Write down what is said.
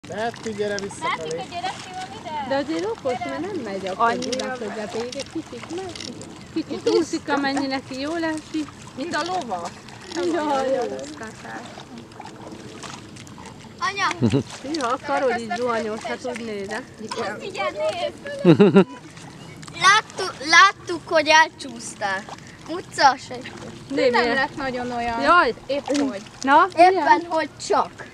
Mehetünk, gyere visszafelé. Mehetünk a gyerekkel ide? De azért okos, mert nem megy a annyira, hogy a végig egy kicsit megy. Kicsit úszik, amennyi neki jól esik. Mint a lova. Jaj, Anya! ha akarod, így zuhanyozhat, úgy nézed. Figyelj, nézd! Láttuk, hogy elcsúsztál. Utca se. Nem lett nagyon olyan. Jaj! Épp hogy. Na, Éppen, hogy csak.